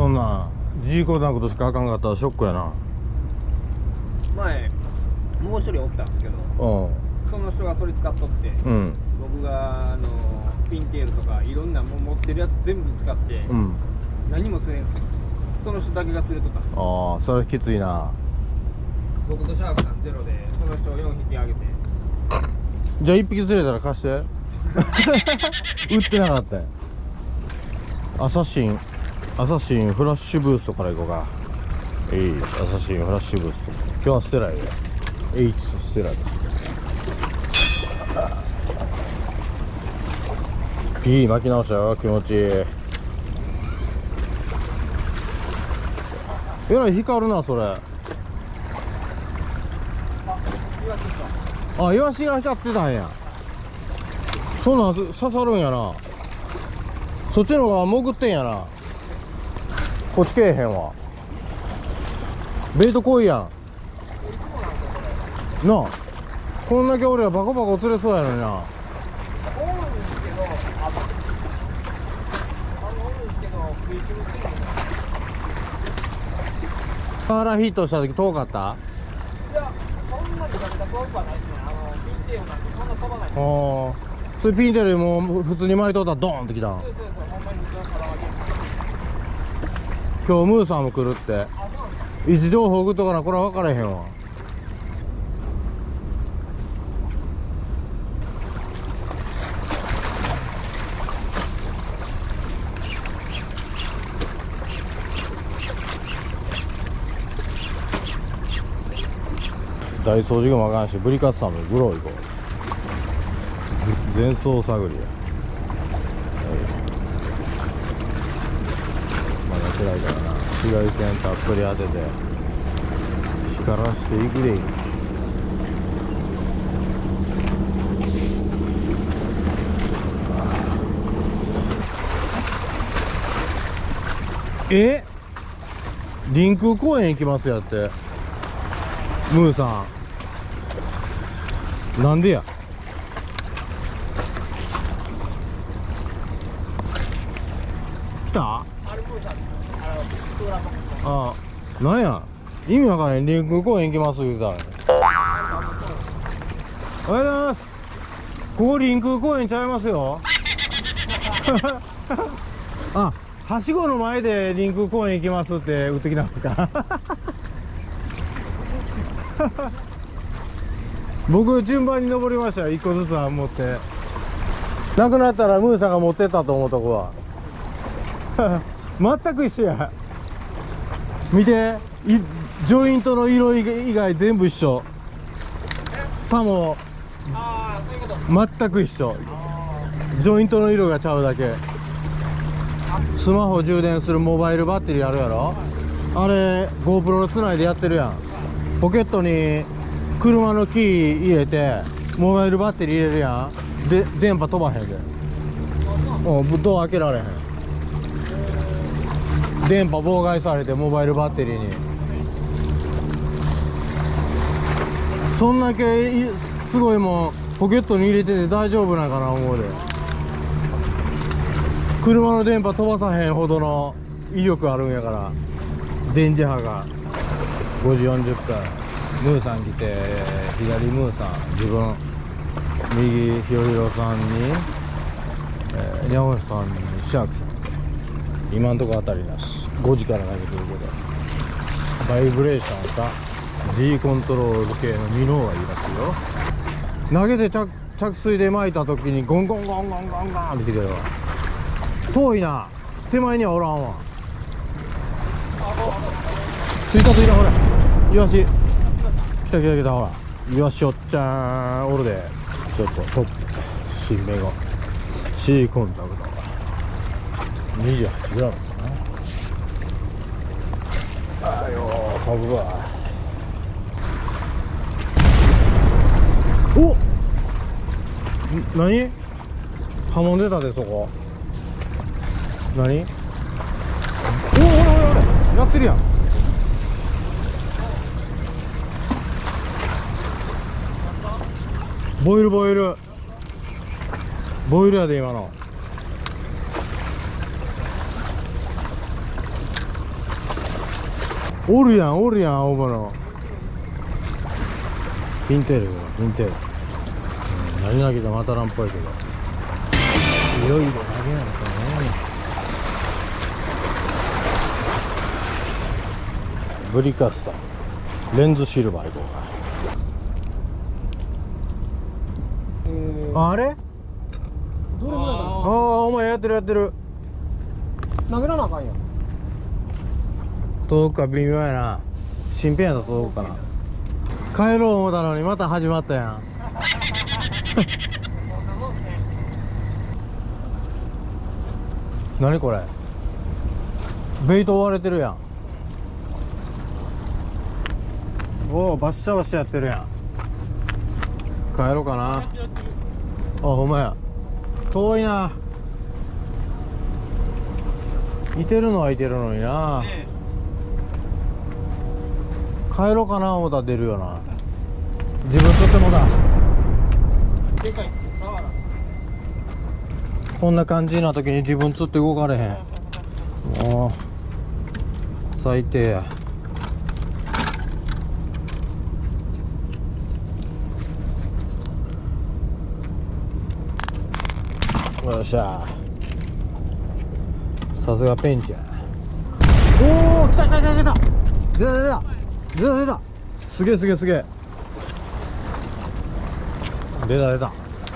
そんな G コードなことしかあかんかったらショックやな。 前もう一人おったんですけど、その人がそれ使っとって、 うん、 僕がピンテールとかいろんなもん持ってるやつ全部使って、 うん、 何も釣れんすよ。その人だけが釣れとった。 ああ、それきついな。 僕とシャークさんゼロでその人を4匹あげて。 じゃあ1匹釣れたら貸して売ってなかったよ。アサシンフラッシュブーストからいこうか。アサシンフラッシュブースト、今日はステラやで。 H とステラで P 巻き直したよ。気持ちいい。えらい光るなそれ。あ、イワシが光ってたんや。そんなん刺さるんやな。そっちの方が潜ってんやな。こっちけえへんわ。ベイト濃いやんなあ。こんだけ俺はバコバコ釣れそうやのにな。 おるんですけど、食いつぶすぎる。 からヒットした時遠かった？ いや、そんなにガチガチ遠くはないですね。ピンテールなんてそんな飛ばない。 ああ、それピンテールも普通に巻いとったらドーンってきたん。 そうそうそう、ほんまに普通の空揚げ。 今日ムーさんも来るって。 あ、そうなんですか。 位置情報送っとかな、これは分からへんわ。大掃除がもあかんし、ブリカツさんもグロー行こう。前走探りや。まだ暗いからな。紫外線たっぷり当てて光らしていくでいい。え、臨空公園行きますやって。ムーさんなんでや。来た？ あれプーさん、クーラーボックス。 ああ、なんや意味わからへん。臨空公園行きます言うたら。おはようございます。ここ臨空公園ちゃいますよ。あ、はしごの前で臨空公園行きますって売ってきたんですか？僕順番に登りましたよ。1個ずつは持って。なくなったらムーさんが持ってったと思うとこは全く一緒や。見て、ジョイントの色以外全部一緒。タもああ、そういうこと。 全く一緒。ジョイントの色がちゃうだけ。スマホ充電するモバイルバッテリーあるやろ。あれ GoPro つないでやってるやん。ポケットに車のキー入れてモバイルバッテリー入れるやん。で電波飛ばへんで。ドア開けられへん。電波妨害されて、モバイルバッテリーに。そんだけすごいもんポケットに入れてて大丈夫なんかな思うで。車の電波飛ばさへんほどの威力あるんやから。電磁波が。5時40分ムーさん来て、左ムーさん自分、右ひろひろさんにニャオさんにシャークさん。今んとこ当たりなし。5時から投げてるけど、バイブレーションか G コントロール系のミノがいいらしいよ。投げて着水で巻いた時にゴンゴンゴンゴンゴンゴンってきてるわ。遠いな。手前にはおらんわ。ついたついた。ほらイワシ来た来た来た。ほらイワシおっちゃんおるで。ちょっとトップ新芽が C コンタクトが 28g かな。あーよー飛ぶわ。おっ、何波紋出たでそこ。何？おお、ほらほらほらやってるやん。ボイルボイルボイルやで今の。 おるやんおるやん青物。ピンテールピンテール、何投げても当たらんっぽいけど、いろいろ投げないとね。ブリカスタレンズシルバーいこうか。あれどれぐらいかああお前やってるやってる。 な投げらなあかんやん。 届くか微妙やな。新品やったら届くかな。帰ろう思ったのにまた始まったやん。何これ、ベイト追われてるやん。おおバッシャバッシャやってるやん。帰ろうかな。あほんまや、遠いな。いてるのはいてるのにな。帰ろうかな思ったら出るよな。自分とってもだ。 でかい触らん。 こんな感じな時に自分釣って動かれへん。もう最低や。よっしゃ、さすがペンチや。おお来た来た来た来た、出た出た出た出た、すげえすげえすげえ、出た出た。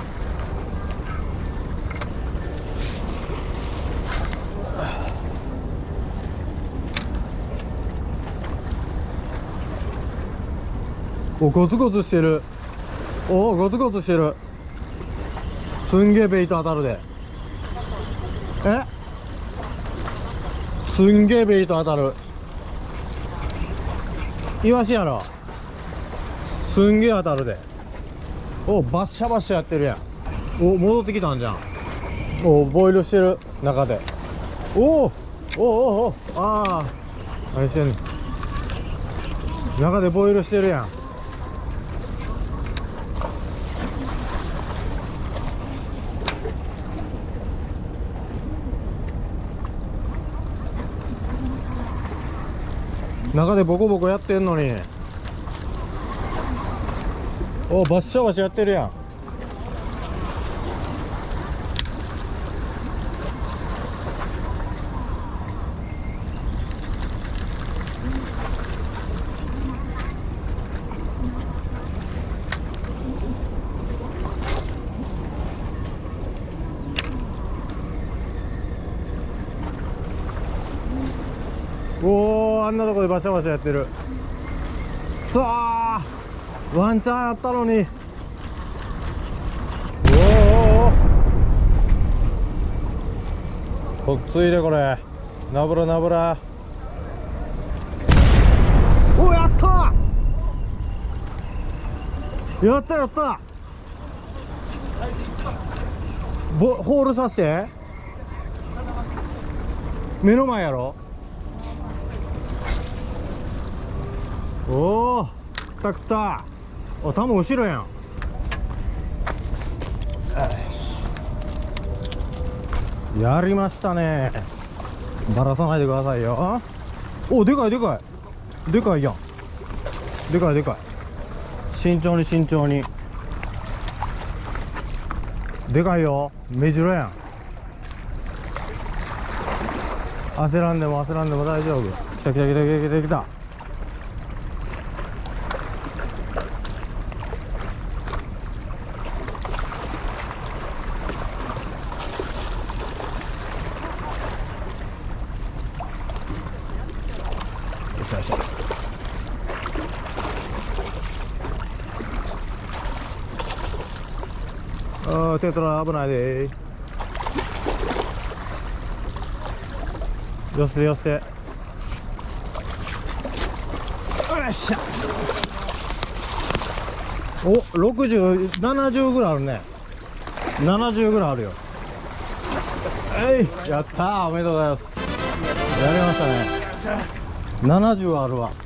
おゴツゴツしてる。おおゴツゴツしてる。すんげえベイト当たるで。えすんげえベイト当たる。イワシやろ。すんげえ当たるで。おバッシャバッシャやってるやん。お戻ってきたんじゃん。おボイルしてる中で。おおおおお、ああ何してんの。中でボイルしてるやん。中でボコボコやってんのに。おバッシャバシやってるやん。おおあんなとこでバシャバシャやってる。くそーワンチャンあったのに。おおこっついでこれ。ナブラナブラ。おやったやったやった。ホールさして。目の前やろ。おお来た来た。お多分後ろやん。やりましたね。バラさないでくださいよ。おでかいでかいでかいやん。でかいでかい。慎重に慎重に。でかいよ。目白やん。焦らんでも焦らんでも大丈夫。来た来た来た来た来た来た。よしよし。ああ手取ら危ないで。寄せて寄せて。よっしゃ。お60、70ぐらいあるね。70ぐらいあるよ。やったー、おめでとうございます。やりましたね。70あるわ。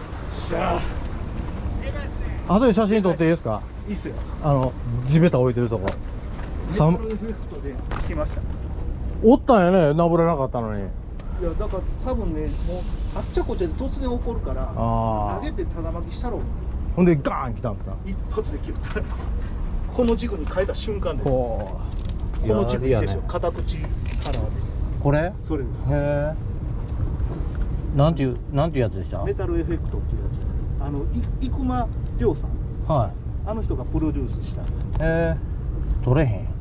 後で写真撮っていいですか。 いいっすよ。 地べた置いてるとこ。 サムエフェクトで来ました。 おったんやね、ナブれなかったのに。 いやだから多分ね、もうあっちゃこっちゃで突然起こるからあ投げてただ巻きしたろ、 ほんでガーン来たんですか。 一発で切ったこの軸に変えた瞬間です。こほの軸ですよ、 ね、 片口カラーで。 これそれです。 へえ。なんていうやつでした。 メタルエフェクトっていうやつ。生間亮さん、 はい、 あの人がプロデュースした。 へえ。取れへん。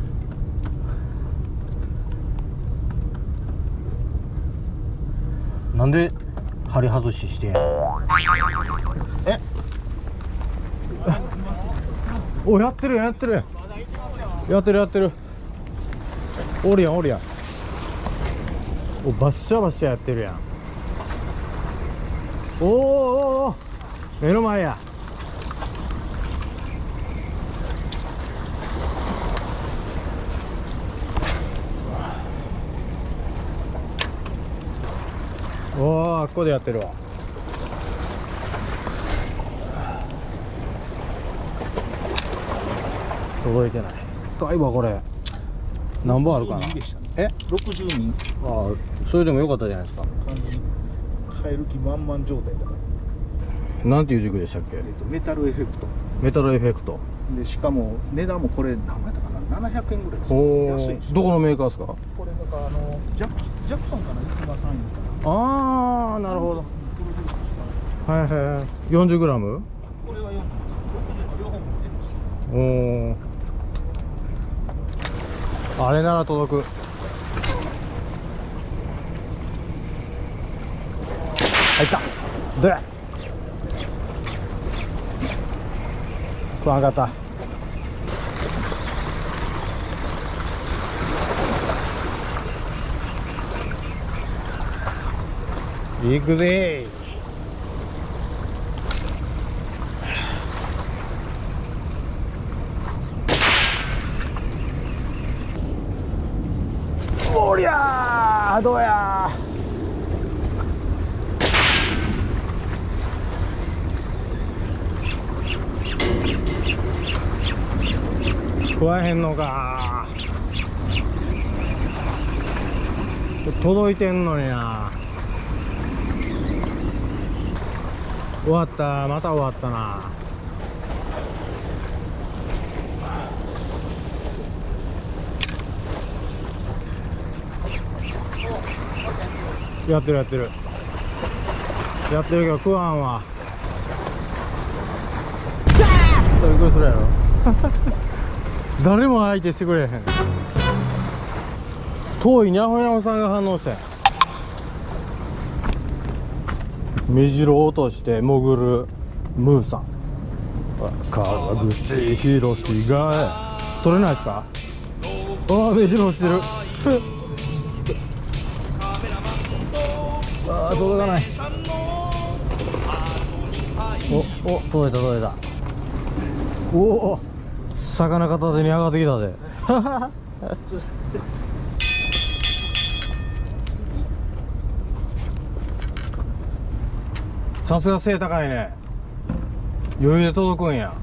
なんで針外ししてんや。えお、やってるやん、やってるやん、やってるやってる。おるやんおるやん。お、バッシャバッシャやってるやん。おーおーおー、目の前や。おお、あっこでやってるわ。届いてない。高いわこれ。何本あるかな。え、 60人。 ああ、それでもよかったじゃないですか。 完全に変える気満々状態だから。 なんていう軸でしたっけ。 メタルエフェクトメタルエフェクトで、しかも値段もこれ何倍だかな、700円ぐらいですよ。 お安いんですよ。 どこのメーカーですか。 これだからジャクソンかな、生間さんいうかな。 ああ、なるほど。 プロデュースした。 はいはい。40g。 これは40、60の両方持ってるんですよ。 おお、あれなら届く。入った。で食わんかった。行くぜー。おりゃー、どうやー。食わへんのか。届いてんのにな。終わった、また終わったな。やってるやってるやってるけど食わんわ。びっくりするやろ誰も相手してくれへん。遠いにゃほにゃほさんが反応してん。目白を落として潜るムーさん。川口博士が取れないですか。ああ、目白落ちてるああ、届かない。お、届いた届いた。おお、魚片手に上がってきたでさすが背高いね。余裕で届くんや。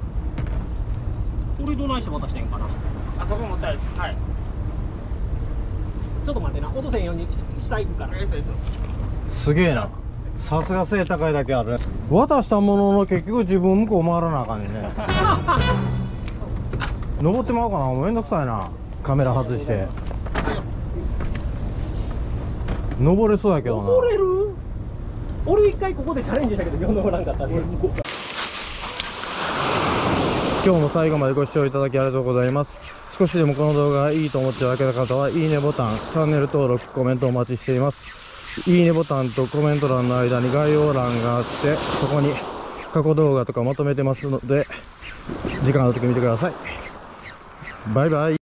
これどないして渡してんかな。 あそこ持ったやつ。はい。 ちょっと待ってな、落とせんように下行くから。 すげえな。さすが背高いだけある。渡したものの結局自分向こう回らなあかんねんね登ってまおうかな。めんどくさいな。カメラ外して登れそうやけどな。 登れる。俺一回ここでチャレンジしたけど登らんかったね。 今日も最後までご視聴いただきありがとうございます。少しでもこの動画がいいと思っていただけた方はいいねボタン、チャンネル登録、コメントお待ちしています。いいねボタンとコメント欄の間に概要欄があって、そこに過去動画とかまとめてますので、時間の時見てください。バイバイ。